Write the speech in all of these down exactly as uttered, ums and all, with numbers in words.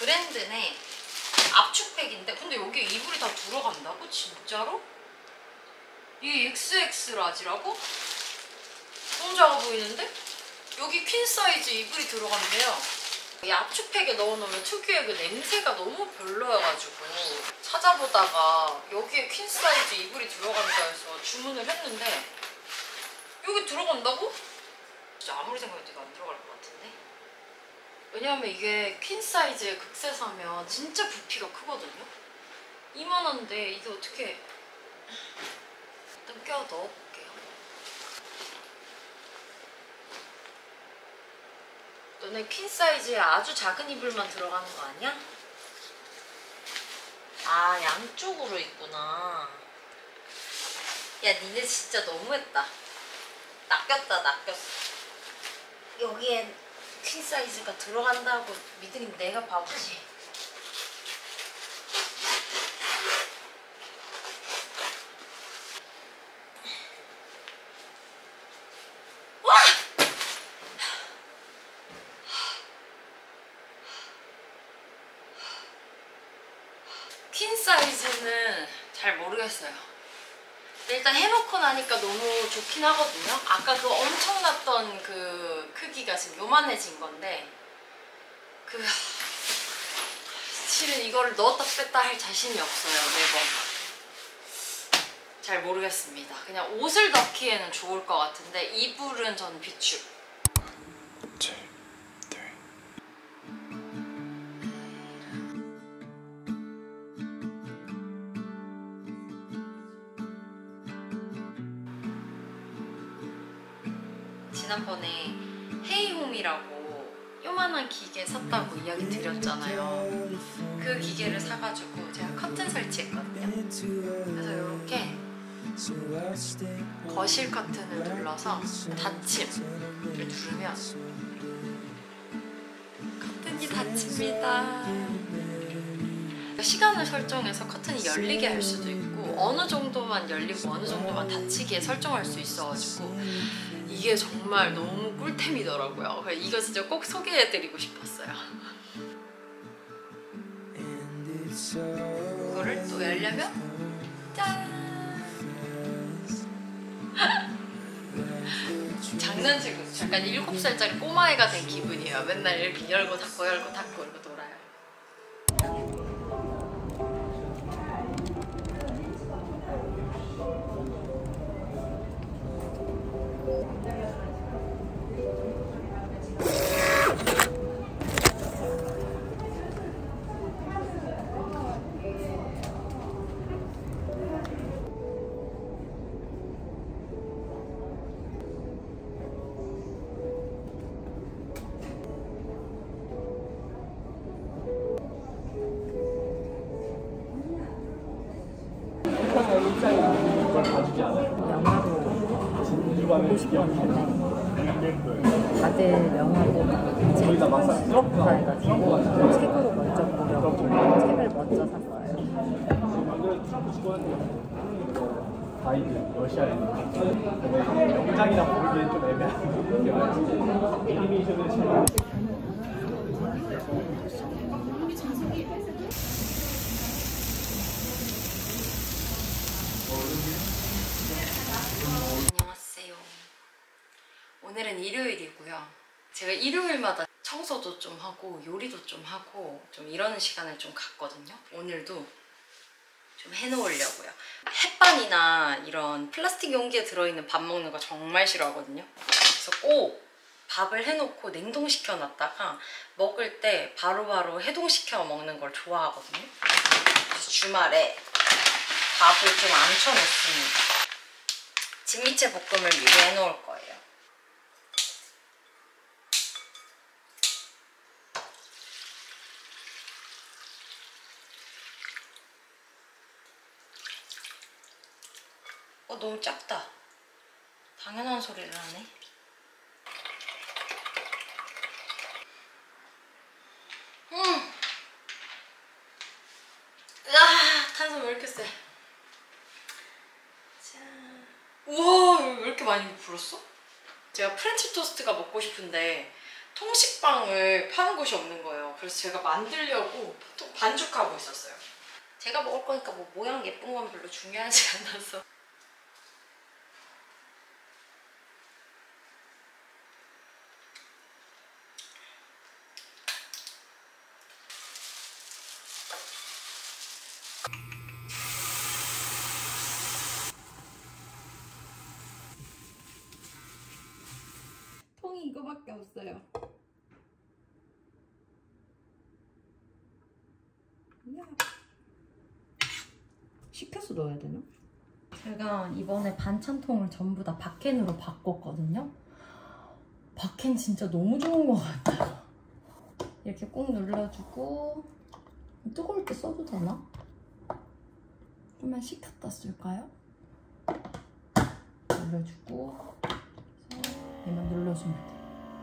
브랜드네. 압축팩인데 근데 여기에 이불이 다 들어간다고? 진짜로? 이게 엑스엑스 라지라고? 너무 작아 보이는데? 여기 퀸 사이즈 이불이 들어간대요. 이 압축팩에 넣어놓으면 특유의 그 냄새가 너무 별로여가지고 찾아보다가 여기에 퀸 사이즈 이불이 들어간다 해서 주문을 했는데 여기 들어간다고? 진짜 아무리 생각해도 안 들어갈 것 같은데? 왜냐면 이게 퀸 사이즈의 극세 사면 진짜 부피가 크거든요? 이만 원인데 이게 어떻게 일단 껴 넣어볼게요. 너네 퀸 사이즈에 아주 작은 이불만 들어가는 거 아니야? 아, 양쪽으로 있구나. 야, 니네 진짜 너무했다. 낚였다, 낚였어. 여기엔 퀸 사이즈가 들어간다고 믿으니 내가 바보지. 와! 퀸 사이즈는 잘 모르겠어요. 일단 해놓고 나니까 너무 좋긴 하거든요. 아까 그 엄청났던 그 크기가 지금 요만해진 건데 그 실은 이거를 넣었다 뺐다 할 자신이 없어요. 매번 잘 모르겠습니다. 그냥 옷을 넣기에는 좋을 것 같은데 이불은 전 비추. 지난번에 헤이홈이라고 요만한 기계 샀다고 이야기 드렸잖아요. 그 기계를 사가지고 제가 커튼 설치했거든요. 그래서 이렇게 거실 커튼을 눌러서 닫힘을 누르면 커튼이 닫힙니다. 시간을 설정해서 커튼이 열리게 할 수도 있고 어느 정도만 열리고 어느 정도만 닫히게 설정할 수 있어가지고 이게 정말 너무 꿀템이더라고요. 이거 진짜 꼭 소개해드리고 싶었어요. 이거를 또 열려면 짠! 장난치고 약간 일곱 살짜리 꼬마애가 된 기분이에요. 맨날 이렇게 열고 닫고 열고 닫고 이러고 놀아요. 영화도 보고 싶었는데 다들 영화보다 책이 부럽다 해가지고 책으로 먼저 보려고 책을 먼저 샀어요. 가이드 러시아에 영장이나 보기엔 좀 애매한 애니메이션을 잘 안녕하세요. 오늘은 일요일이고요. 제가 일요일마다 청소도 좀 하고 요리도 좀 하고 좀 이러는 시간을 좀 갖거든요. 오늘도 좀 해놓으려고요. 햇반이나 이런 플라스틱 용기에 들어있는 밥 먹는 거 정말 싫어하거든요. 그래서 꼭 밥을 해놓고 냉동시켜 놨다가 먹을 때 바로바로 해동시켜 먹는 걸 좋아하거든요. 그래서 주말에 밥을 좀 안쳐 놓습니다. 진미채 볶음을 미리 해놓을 거예요. 어, 너무 작다. 당연한 소리를 하네. 음. 으아, 탄산 왜 이렇게 세? 짠. 우와, 왜 이렇게 많이 불었어? 제가 프렌치 토스트가 먹고 싶은데 통식빵을 파는 곳이 없는 거예요. 그래서 제가 만들려고 또 반죽하고 있었어요. 제가 먹을 거니까 뭐 모양 예쁜 건 별로 중요하지 않아서. 통이 이거밖에 없어요. 이야. 식혀서 넣어야 되나? 제가 이번에 반찬통을 전부 다 박캔으로 바꿨거든요. 박캔 진짜 너무 좋은 것 같아요. 이렇게 꾹 눌러주고, 뜨거울 때 써도 되나? 좀만 식혔다 쓸까요? 눌러주고, 얘만 눌러주면 돼.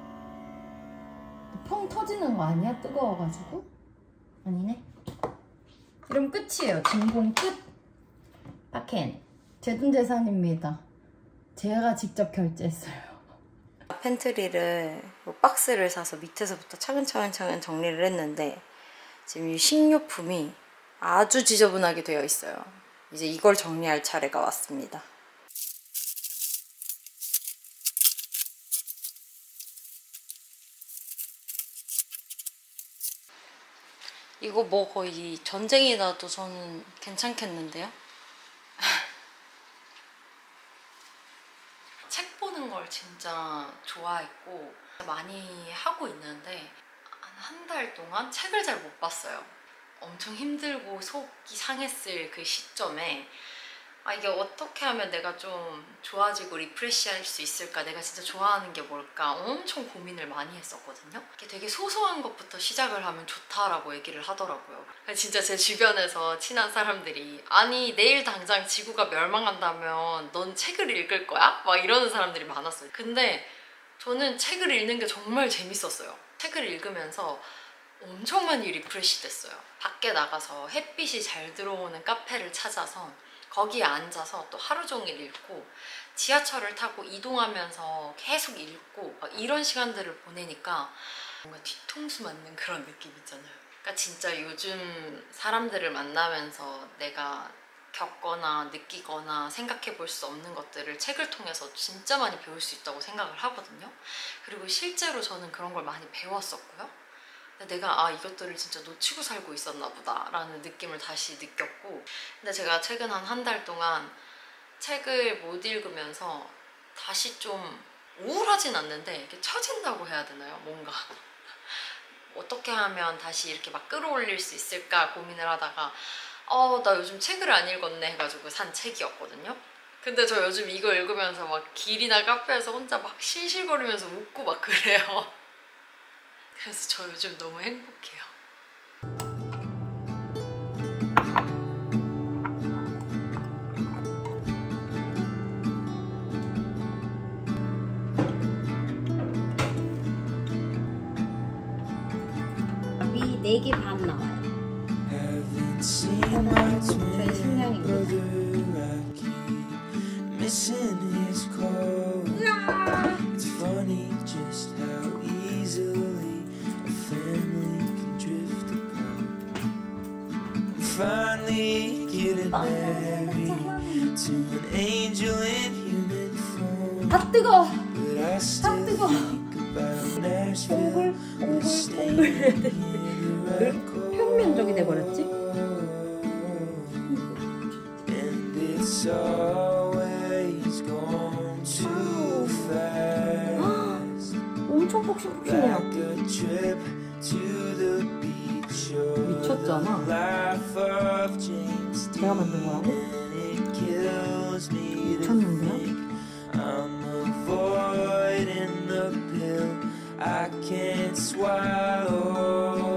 펑 터지는 거 아니야? 뜨거워가지고? 아니네. 이러면 끝이에요. 진공 끝. 박캔. 제 돈 재산입니다. 제가 직접 결제했어요. 팬트리를 박스를 사서 밑에서부터 차근차근 차근 정리를 했는데 지금 이 식료품이 아주 지저분하게 되어 있어요. 이제 이걸 정리할 차례가 왔습니다. 이거 뭐 거의 전쟁이 나도 저는 괜찮겠는데요? 책 보는 걸 진짜 좋아했고 많이 하고 있는데 한 달 동안 책을 잘 못 봤어요. 엄청 힘들고 속이 상했을 그 시점에 아 이게 어떻게 하면 내가 좀 좋아지고 리프레시할 수 있을까, 내가 진짜 좋아하는 게 뭘까 엄청 고민을 많이 했었거든요. 이게 되게 소소한 것부터 시작을 하면 좋다라고 얘기를 하더라고요. 진짜 제 주변에서 친한 사람들이 아니 내일 당장 지구가 멸망한다면 넌 책을 읽을 거야? 막 이러는 사람들이 많았어요. 근데 저는 책을 읽는 게 정말 재밌었어요. 책을 읽으면서 엄청 많이 리프레시 됐어요. 밖에 나가서 햇빛이 잘 들어오는 카페를 찾아서 거기에 앉아서 또 하루 종일 읽고 지하철을 타고 이동하면서 계속 읽고 막 이런 시간들을 보내니까 뭔가 뒤통수 맞는 그런 느낌 있잖아요. 그러니까 진짜 요즘 사람들을 만나면서 내가 겪거나 느끼거나 생각해 볼 수 없는 것들을 책을 통해서 진짜 많이 배울 수 있다고 생각을 하거든요. 그리고 실제로 저는 그런 걸 많이 배웠었고요. 내가 아 이것들을 진짜 놓치고 살고 있었나 보다 라는 느낌을 다시 느꼈고, 근데 제가 최근 한 한 달 동안 책을 못 읽으면서 다시 좀 우울하진 않는데 이렇게 처진다고 해야 되나요? 뭔가 어떻게 하면 다시 이렇게 막 끌어올릴 수 있을까 고민을 하다가 어 나 요즘 책을 안 읽었네 해가지고 산 책이었거든요. 근데 저 요즘 이거 읽으면서 막 길이나 카페에서 혼자 막 실실거리면서 웃고 막 그래요. 그래서 저 요즘 너무 행복해요. 위 네 개 반 나와요. 저희 식량입니다. Finally getting married to an angel in human form. 아 뜨거. But I still 뜨거. think about Nashville. 옹글 옹글 해야 되는데 평면적이 돼버렸지? And it's always gone too fast. 엄청 폭신폭신해요. Like a trip to the beach or 미쳤잖아. life of James 제가 만든 거라고? 미쳤는데요? I'm avoiding the pill I can't swallow.